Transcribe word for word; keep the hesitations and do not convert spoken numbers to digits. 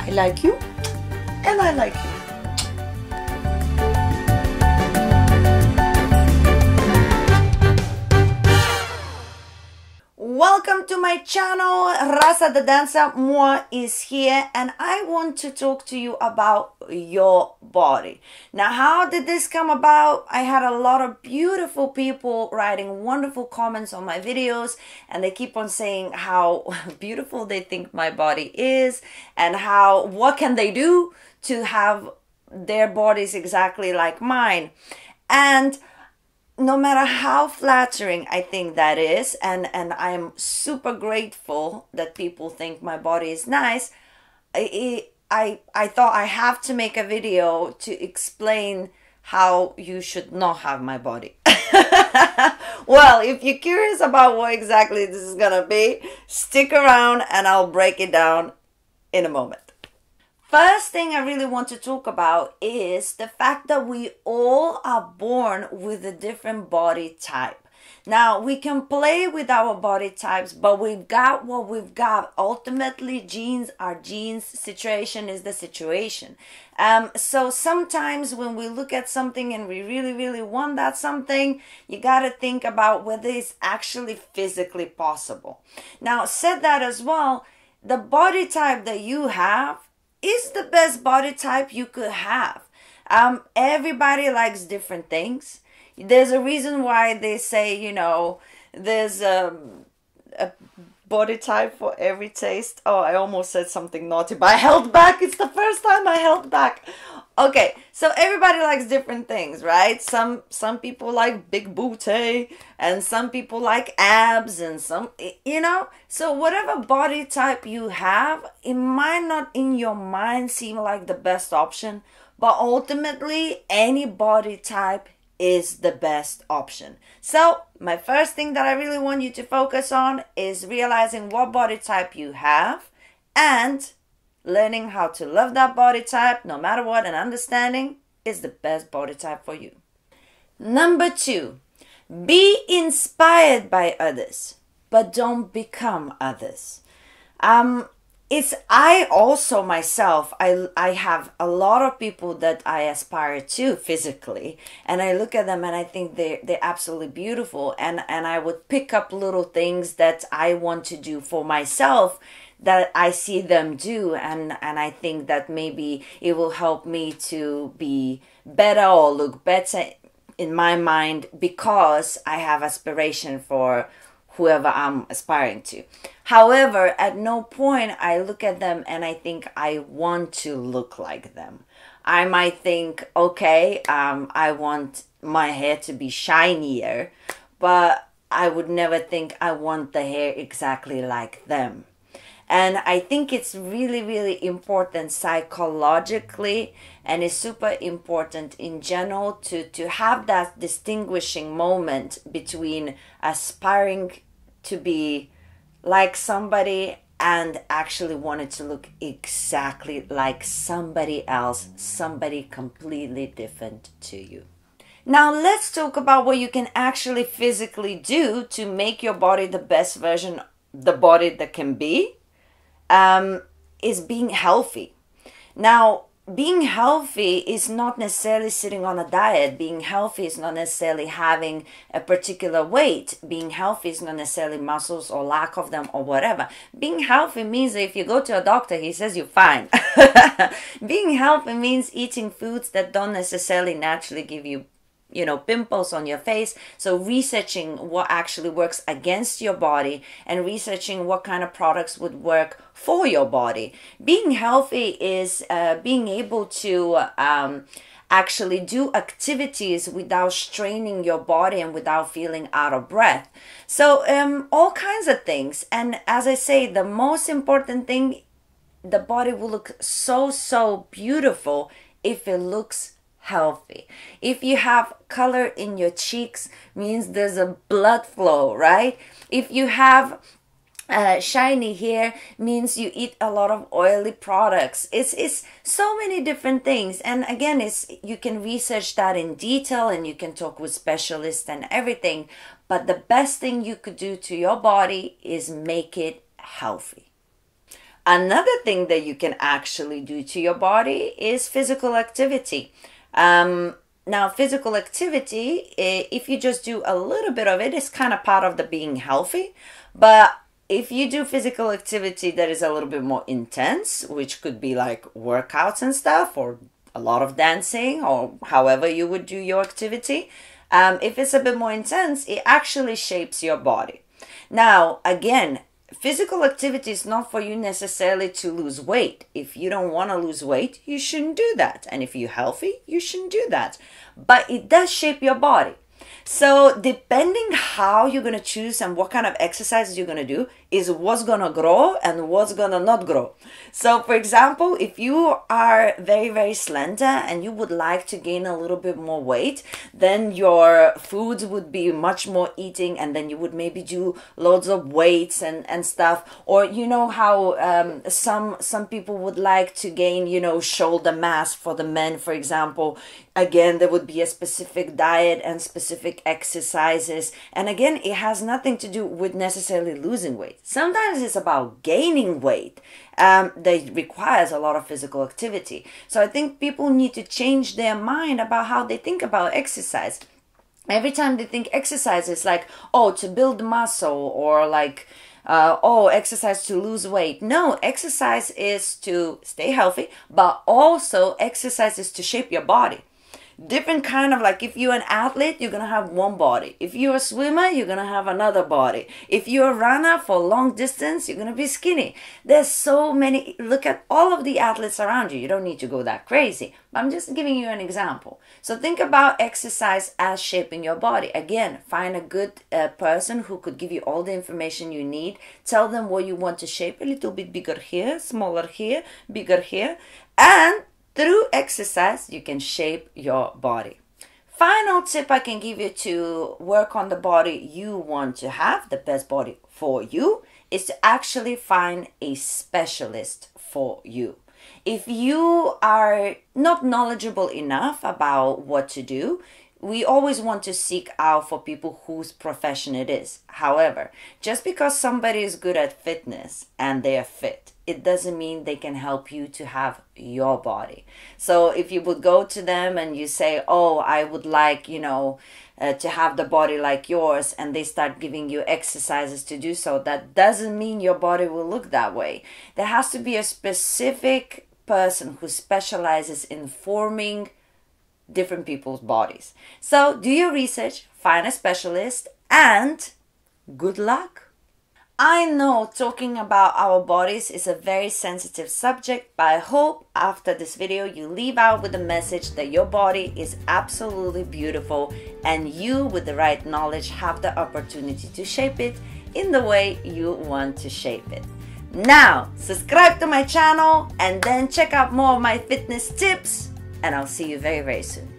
I like you, and I like you. Welcome to my channel. Rasa the Dancer Moi is here, and I want to talk to you about your body. Now, how did this come about? I had a lot of beautiful people writing wonderful comments on my videos, and they keep on saying how beautiful they think my body is and how what can they do to have their bodies exactly like mine. And no matter how flattering I think that is, and, and I'm super grateful that people think my body is nice, I, I, I thought I have to make a video to explain how you should not have my body. Well, if you're curious about what exactly this is gonna be, stick around and I'll break it down in a moment. First thing I really want to talk about is the fact that we all are born with a different body type. Now, we can play with our body types, but we've got what we've got. Ultimately, genes are genes. Situation is the situation. Um, so sometimes when we look at something and we really, really want that something, you got to think about whether it's actually physically possible. Now, said that as well, the body type that you have is the best body type you could have. Um, everybody likes different things. There's a reason why they say, you know, there's um, a body type for every taste. Oh, I almost said something naughty, but I held back. It's the first time I held back. Okay, so everybody likes different things, right? Some some people like big booty, and some people like abs, and some, you know. So whatever body type you have, it might not in your mind seem like the best option, but ultimately any body type is the best option. So my first thing that I really want you to focus on is realizing what body type you have and learning how to love that body type no matter what, and understanding is the best body type for you. Number two, be inspired by others, but don't become others. Um, it's I also myself, I, I have a lot of people that I aspire to physically, and I look at them and I think they're, they're absolutely beautiful, and, and I would pick up little things that I want to do for myself that I see them do, and, and I think that maybe it will help me to be better or look better in my mind because I have aspiration for whoever I'm aspiring to. However, at no point I look at them and I think I want to look like them. I might think, okay, um, I want my hair to be shinier, but I would never think I want the hair exactly like them. And I think it's really, really important psychologically, and it's super important in general to, to have that distinguishing moment between aspiring to be like somebody and actually wanting to look exactly like somebody else, somebody completely different to you. Now let's talk about what you can actually physically do to make your body the best version, the body that can be. Um, is being healthy. Now, being healthy is not necessarily sitting on a diet. Being healthy is not necessarily having a particular weight. Being healthy is not necessarily muscles or lack of them or whatever. Being healthy means that if you go to a doctor, he says you're fine. Being healthy means eating foods that don't necessarily naturally give you you know, pimples on your face. So researching what actually works against your body and researching what kind of products would work for your body. Being healthy is uh, being able to um, actually do activities without straining your body and without feeling out of breath. So um, all kinds of things. And as I say, the most important thing, the body will look so, so beautiful if it looks healthy. If you have color in your cheeks, means there's a blood flow, right? If you have uh, shiny hair, means you eat a lot of oily products. It's it's so many different things, and again, it's you can research that in detail and you can talk with specialists and everything. But the best thing you could do to your body is make it healthy. Another thing that you can actually do to your body is physical activity. Um, now, physical activity, if you just do a little bit of it, is kind of part of the being healthy. But if you do physical activity that is a little bit more intense, which could be like workouts and stuff, or a lot of dancing, or however you would do your activity, um, if it's a bit more intense, it actually shapes your body. Now, again, physical activity is not for you necessarily to lose weight. If you don't want to lose weight, you shouldn't do that. And if you're healthy, you shouldn't do that. But it does shape your body. So depending how you're going to choose and what kind of exercises you're going to do is what's going to grow and what's going to not grow. So for example, if you are very, very slender and you would like to gain a little bit more weight, then your foods would be much more eating, and then you would maybe do loads of weights and, and stuff. Or you know how um, some, some people would like to gain, you know, shoulder mass for the men, for example. Again, there would be a specific diet and specific exercises. And again, it has nothing to do with necessarily losing weight. Sometimes it's about gaining weight um, that requires a lot of physical activity. So I think people need to change their mind about how they think about exercise. Every time they think exercise is like, oh, to build muscle, or like, uh, oh, exercise to lose weight. No, exercise is to stay healthy, but also exercise is to shape your body. Different kind of, like if you're an athlete, you're going to have one body. If you're a swimmer, you're going to have another body. If you're a runner for long distance, you're going to be skinny. There's so many. Look at all of the athletes around you. You don't need to go that crazy. But I'm just giving you an example. So think about exercise as shaping your body. Again, find a good uh, person who could give you all the information you need. Tell them what you want to shape, a little bit bigger here, smaller here, bigger here. And through exercise, you can shape your body. Final tip I can give you to work on the body you want to have, the best body for you, is to actually find a specialist for you. If you are not knowledgeable enough about what to do, we always want to seek out for people whose profession it is. However, just because somebody is good at fitness and they are fit, it doesn't mean they can help you to have your body. So if you would go to them and you say, oh, I would like, you know, uh, to have the body like yours, and they start giving you exercises to do so, that doesn't mean your body will look that way. There has to be a specific person who specializes in forming different people's bodies. So do your research, find a specialist, and good luck. I know talking about our bodies is a very sensitive subject, but I hope after this video you leave out with the message that your body is absolutely beautiful, and you, with the right knowledge, have the opportunity to shape it in the way you want to shape it. Now, subscribe to my channel and then check out more of my fitness tips, and I'll see you very, very soon.